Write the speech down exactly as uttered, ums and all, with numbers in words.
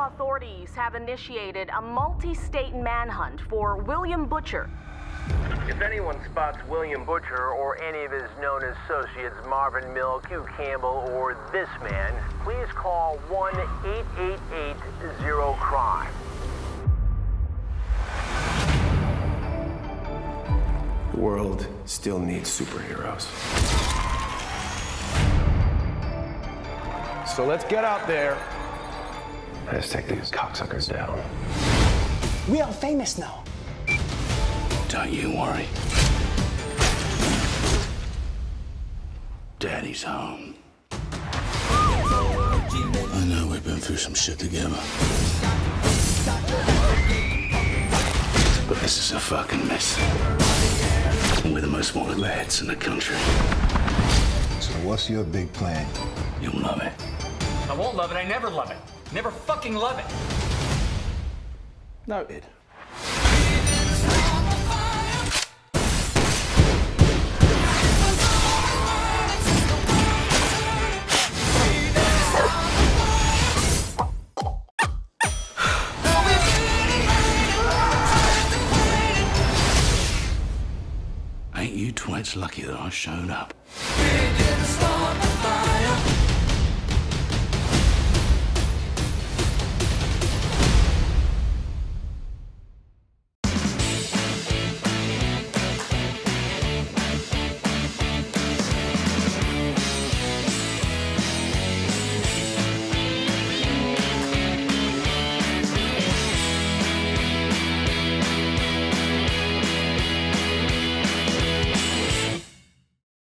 authorities have initiated a multi-state manhunt for William Butcher. If anyone spots William Butcher or any of his known associates, Marvin Milk, Hugh Campbell, or this man, please call one eight eight eight zero crime. The world still needs superheroes. So let's get out there. Let's take these cocksuckers down. We are famous now. Don't you worry. Daddy's home. I know we've been through some shit together. But this is a fucking mess. And we're the most wanted lads in the country. So what's your big plan? You'll love it. I won't love it. I never love it. Never fucking love it. Noted. Ain't you twits lucky that I showed up?